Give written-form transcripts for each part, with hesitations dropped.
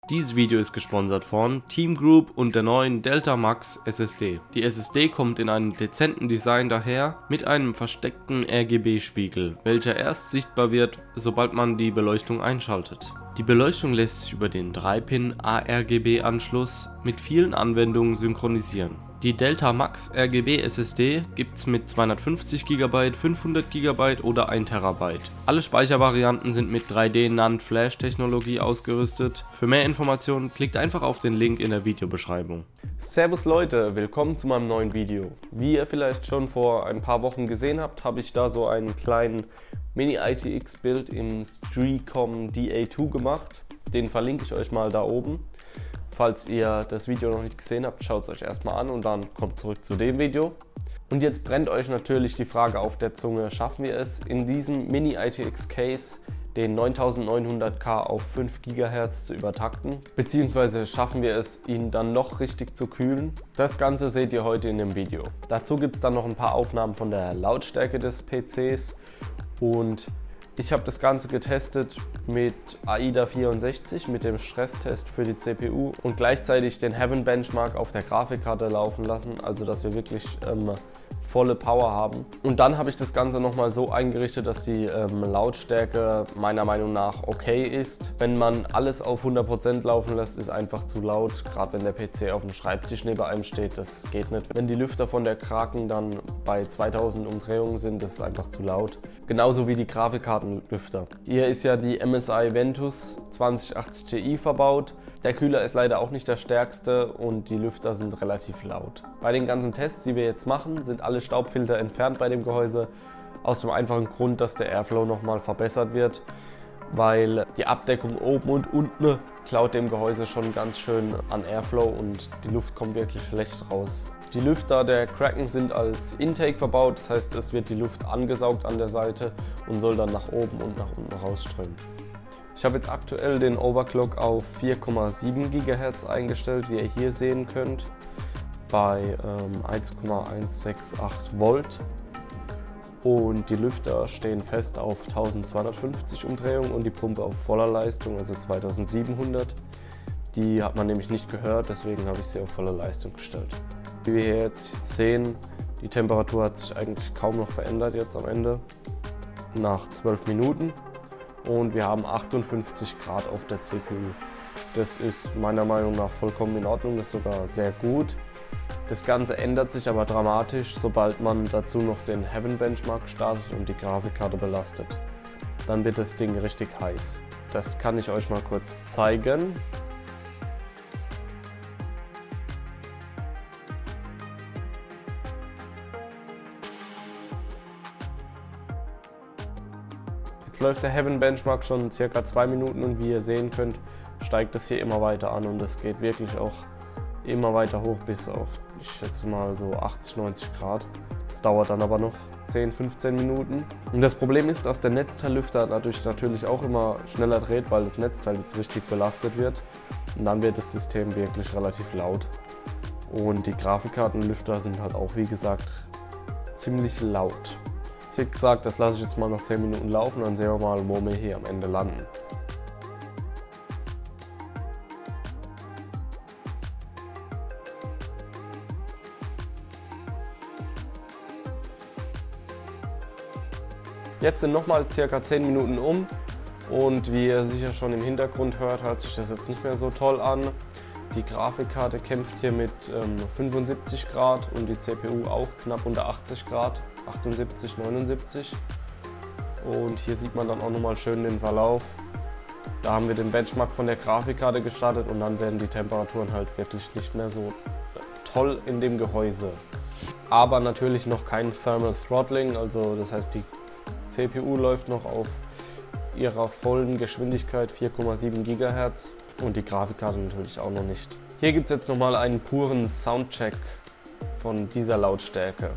Dieses Video ist gesponsert von Team Group und der neuen Delta Max SSD. Die SSD kommt in einem dezenten Design daher mit einem versteckten RGB-Spiegel, welcher erst sichtbar wird, sobald man die Beleuchtung einschaltet. Die Beleuchtung lässt sich über den 3-Pin ARGB-Anschluss mit vielen Anwendungen synchronisieren. Die Delta Max RGB SSD gibt's mit 250 GB, 500 GB oder 1 TB. Alle Speichervarianten sind mit 3D NAND Flash Technologie ausgerüstet. Für mehr Informationen klickt einfach auf den Link in der Videobeschreibung. Servus Leute, willkommen zu meinem neuen Video. Wie ihr vielleicht schon vor ein paar Wochen gesehen habt, habe ich da so einen kleinen Mini-ITX-Bild im Streacom DA2 gemacht. Den verlinke ich euch mal da oben. Falls ihr das Video noch nicht gesehen habt, schaut es euch erstmal an und dann kommt zurück zu dem Video. Und jetzt brennt euch natürlich die Frage auf der Zunge, schaffen wir es in diesem Mini-ITX-Case den 9900K auf 5 GHz zu übertakten? Beziehungsweise schaffen wir es, ihn dann noch richtig zu kühlen? Das Ganze seht ihr heute in dem Video. Dazu gibt es dann noch ein paar Aufnahmen von der Lautstärke des PCs und ich habe das Ganze getestet mit AIDA 64, mit dem Stresstest für die CPU und gleichzeitig den Heaven Benchmark auf der Grafikkarte laufen lassen, also dass wir wirklich volle Power haben. Und dann habe ich das Ganze nochmal so eingerichtet, dass die Lautstärke meiner Meinung nach okay ist. Wenn man alles auf 100% laufen lässt, ist einfach zu laut, gerade wenn der PC auf dem Schreibtisch neben einem steht, das geht nicht. Wenn die Lüfter von der Kraken dann bei 2000 Umdrehungen sind, das ist einfach zu laut. Genauso wie die Grafikkartenlüfter. Hier ist ja die MSI Ventus 2080 Ti verbaut. Der Kühler ist leider auch nicht der stärkste und die Lüfter sind relativ laut. Bei den ganzen Tests, die wir jetzt machen, sind alle Staubfilter entfernt bei dem Gehäuse. Aus dem einfachen Grund, dass der Airflow nochmal verbessert wird, weil die Abdeckung oben und unten klaut dem Gehäuse schon ganz schön an Airflow und die Luft kommt wirklich schlecht raus. Die Lüfter der Kraken sind als Intake verbaut, das heißt, es wird die Luft angesaugt an der Seite und soll dann nach oben und nach unten rausströmen. Ich habe jetzt aktuell den Overclock auf 4,7 GHz eingestellt, wie ihr hier sehen könnt, bei 1,168 Volt. Und die Lüfter stehen fest auf 1250 Umdrehungen und die Pumpe auf voller Leistung, also 2700. Die hat man nämlich nicht gehört, deswegen habe ich sie auf voller Leistung gestellt. Wie wir hier jetzt sehen, die Temperatur hat sich eigentlich kaum noch verändert jetzt am Ende, nach 12 Minuten. Und wir haben 58 Grad auf der CPU. Das ist meiner Meinung nach vollkommen in Ordnung, das ist sogar sehr gut. Das Ganze ändert sich aber dramatisch, sobald man dazu noch den Heaven Benchmark startet und die Grafikkarte belastet. Dann wird das Ding richtig heiß. Das kann ich euch mal kurz zeigen. Jetzt läuft der Heaven Benchmark schon circa 2 Minuten und wie ihr sehen könnt, steigt das hier immer weiter an und es geht wirklich auch immer weiter hoch bis auf, ich schätze mal so 80, 90 Grad. Das dauert dann aber noch 10, 15 Minuten. Und das Problem ist, dass der Netzteillüfter dadurch natürlich auch immer schneller dreht, weil das Netzteil jetzt richtig belastet wird. Und dann wird das System wirklich relativ laut. Und die Grafikkartenlüfter sind halt auch, wie gesagt, ziemlich laut. Ich habe gesagt, das lasse ich jetzt mal noch 10 Minuten laufen, dann sehen wir mal, wo wir hier am Ende landen. Jetzt sind nochmal ca. 10 Minuten um und wie ihr sicher schon im Hintergrund hört, hört sich das jetzt nicht mehr so toll an. Die Grafikkarte kämpft hier mit 75 Grad und die CPU auch knapp unter 80 Grad, 78, 79. Und hier sieht man dann auch nochmal schön den Verlauf. Da haben wir den Benchmark von der Grafikkarte gestartet und dann werden die Temperaturen halt wirklich nicht mehr so toll in dem Gehäuse. Aber natürlich noch kein Thermal Throttling, also das heißt die CPU läuft noch auf ihrer vollen Geschwindigkeit 4,7 GHz und die Grafikkarte natürlich auch noch nicht. Hier gibt es jetzt nochmal einen puren Soundcheck von dieser Lautstärke.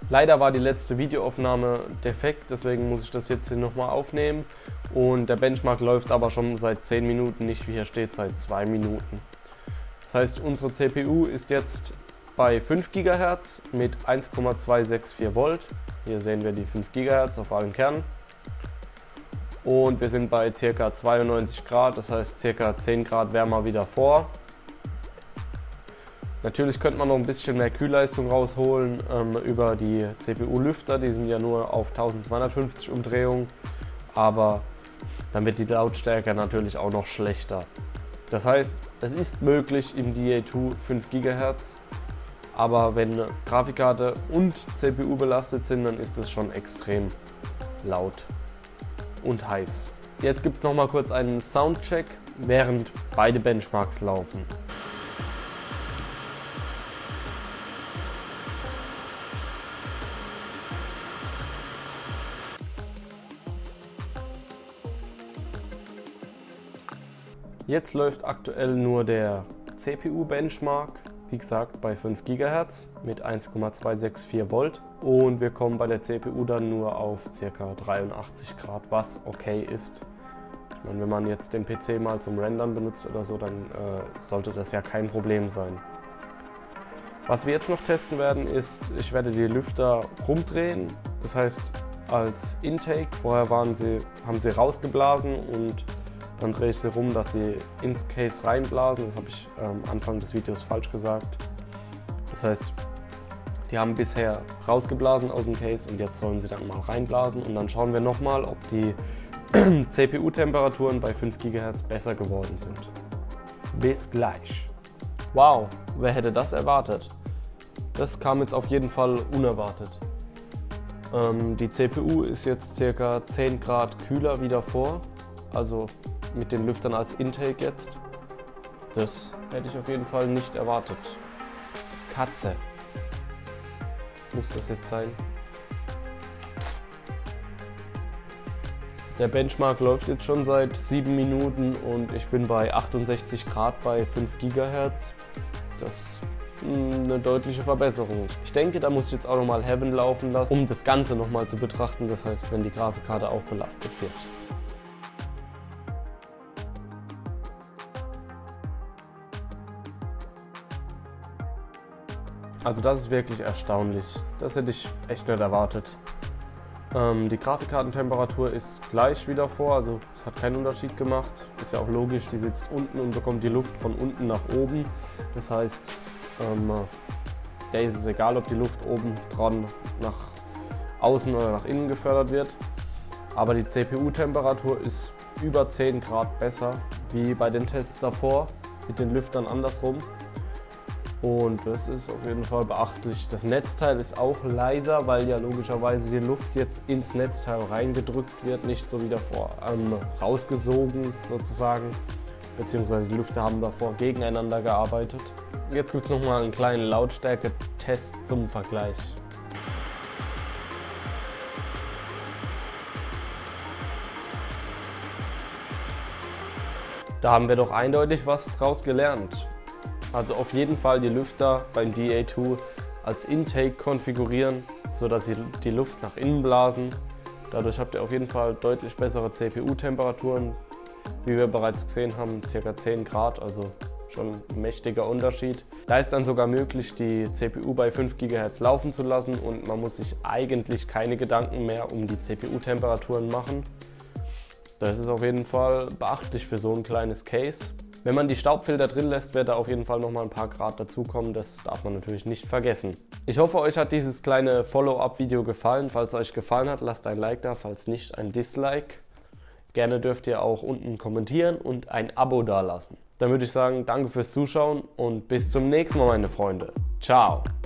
Leider war die letzte Videoaufnahme defekt, deswegen muss ich das jetzt hier nochmal aufnehmen. Und der Benchmark läuft aber schon seit 10 Minuten, nicht wie hier steht, seit 2 Minuten. Das heißt, unsere CPU ist jetzt bei 5 GHz mit 1,264 Volt. Hier sehen wir die 5 GHz auf allen Kernen. Und wir sind bei ca. 92 Grad, das heißt ca. 10 Grad wärmer wie davor. Natürlich könnte man noch ein bisschen mehr Kühlleistung rausholen über die CPU-Lüfter, die sind ja nur auf 1250 Umdrehungen, aber dann wird die Lautstärke natürlich auch noch schlechter. Das heißt, es ist möglich im DA2 5 GHz, aber wenn Grafikkarte und CPU belastet sind, dann ist es schon extrem laut und heiß. Jetzt gibt es noch mal kurz einen Soundcheck, während beide Benchmarks laufen. Jetzt läuft aktuell nur der CPU-Benchmark, wie gesagt bei 5 GHz mit 1,264 Volt und wir kommen bei der CPU dann nur auf ca. 83 Grad, was okay ist. Ich meine, wenn man jetzt den PC mal zum Rendern benutzt oder so, dann sollte das ja kein Problem sein. Was wir jetzt noch testen werden ist, ich werde die Lüfter rumdrehen, das heißt als Intake, vorher haben sie rausgeblasen und dann drehe ich sie rum, dass sie ins Case reinblasen. Das habe ich am Anfang des Videos falsch gesagt. Das heißt, die haben bisher rausgeblasen aus dem Case und jetzt sollen sie dann mal reinblasen. Und dann schauen wir nochmal, ob die CPU-Temperaturen bei 5 GHz besser geworden sind. Bis gleich. Wow, wer hätte das erwartet? Das kam jetzt auf jeden Fall unerwartet. Die CPU ist jetzt ca. 10 Grad kühler wie davor. Also mit den Lüftern als Intake jetzt. Das hätte ich auf jeden Fall nicht erwartet. Katze. Muss das jetzt sein? Psst. Der Benchmark läuft jetzt schon seit 7 Minuten und ich bin bei 68 Grad bei 5 GHz. Das ist eine deutliche Verbesserung. Ich denke, da muss ich jetzt auch nochmal Heaven laufen lassen, um das Ganze nochmal zu betrachten. Das heißt, wenn die Grafikkarte auch belastet wird. Also das ist wirklich erstaunlich. Das hätte ich echt nicht erwartet. Die Grafikkartentemperatur ist gleich wie davor, also es hat keinen Unterschied gemacht. Ist ja auch logisch, die sitzt unten und bekommt die Luft von unten nach oben. Das heißt, der ist es egal, ob die Luft oben dran nach außen oder nach innen gefördert wird. Aber die CPU-Temperatur ist über 10 Grad besser, wie bei den Tests davor, mit den Lüftern andersrum. Und das ist auf jeden Fall beachtlich. Das Netzteil ist auch leiser, weil ja logischerweise die Luft jetzt ins Netzteil reingedrückt wird, nicht so wie davor rausgesogen sozusagen. Beziehungsweise die Lüfter haben davor gegeneinander gearbeitet. Jetzt gibt es nochmal einen kleinen Lautstärke-Test zum Vergleich. Da haben wir doch eindeutig was draus gelernt. Also auf jeden Fall die Lüfter beim DA2 als Intake konfigurieren, sodass sie die Luft nach innen blasen. Dadurch habt ihr auf jeden Fall deutlich bessere CPU-Temperaturen. Wie wir bereits gesehen haben, ca. 10 Grad, also schon ein mächtiger Unterschied. Da ist dann sogar möglich, die CPU bei 5 GHz laufen zu lassen und man muss sich eigentlich keine Gedanken mehr um die CPU-Temperaturen machen. Das ist auf jeden Fall beachtlich für so ein kleines Case. Wenn man die Staubfilter drin lässt, wird da auf jeden Fall noch mal ein paar Grad dazukommen. Das darf man natürlich nicht vergessen. Ich hoffe, euch hat dieses kleine Follow-up-Video gefallen. Falls es euch gefallen hat, lasst ein Like da, falls nicht, ein Dislike. Gerne dürft ihr auch unten kommentieren und ein Abo dalassen. Dann würde ich sagen, danke fürs Zuschauen und bis zum nächsten Mal, meine Freunde. Ciao!